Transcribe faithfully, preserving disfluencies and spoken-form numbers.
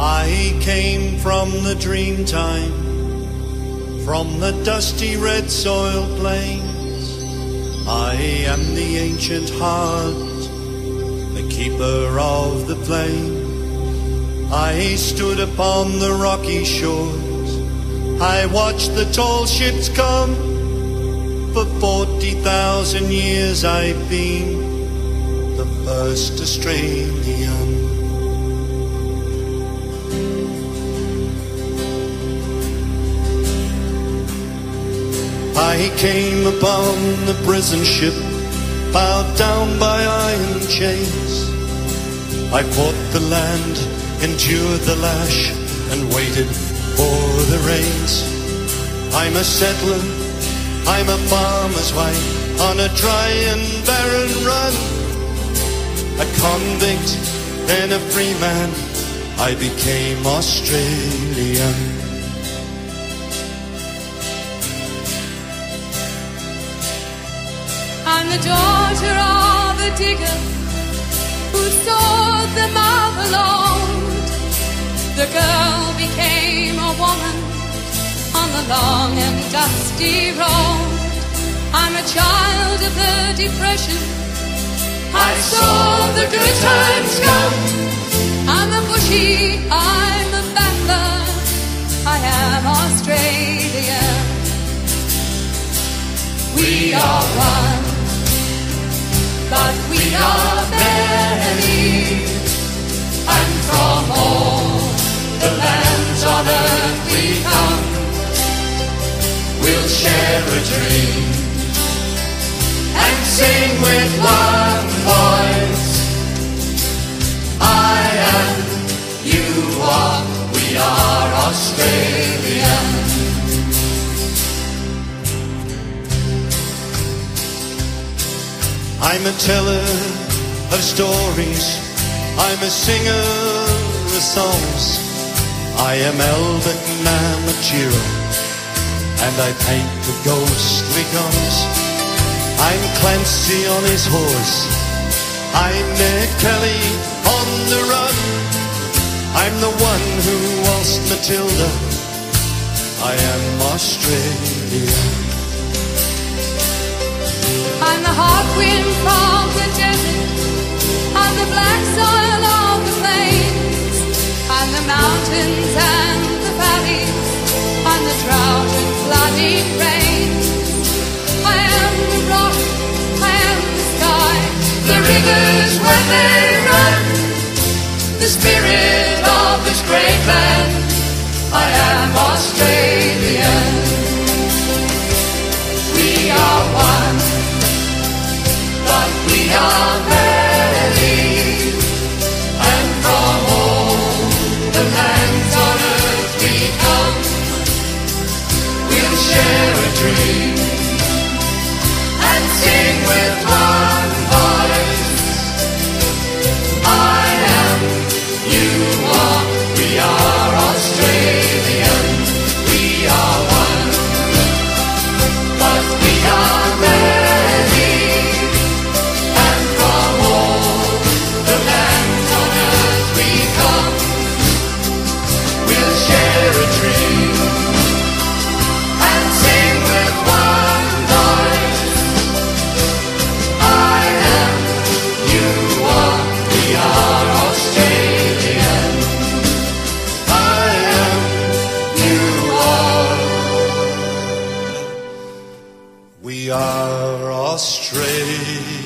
I came from the dream time, from the dusty red soil plains. I am the ancient heart, the keeper of the flame. I stood upon the rocky shores, I watched the tall ships come. For forty thousand years I've been the first Australian. I came upon the prison ship, bowed down by iron chains. I fought the land, endured the lash, and waited for the rains. I'm a settler, I'm a farmer's wife, on a dry and barren run. A convict and a free man, I became Australian. I'm the daughter of a digger who saw the mother load. The girl became a woman on the long and dusty road. I'm a child of the Depression, I saw the good times come. I'm a bushy, I'm a battler, I am Australian. We are one, but we are many, and from all the lands on earth we come. We'll share a dream and sing with one voice. I am, you are, we are Australian. I'm a teller of stories, I'm a singer of songs. I am Albert Namatjira, and I paint the ghostly guns. I'm Clancy on his horse, I'm Ned Kelly on the run. I'm the one who waltzed Matilda, I am Australia. I'm the hot wind from the desert, I'm the black soil of the plains, I'm the mountains and the valleys, I'm the drought and flooding rains. I am the rock, I am the sky, the rivers when they run, the spirit of this great land. I am Australian. We are one, but we are many, and from all the lands on earth we come. We'll share a dream and sing with one voice. I am, you are, we are Australian. We are one, but we are many, and from all the lands on earth we come. We'll share a dream and sing with one voice. I am, you are, we are Australian. I am, You are. we are Australia.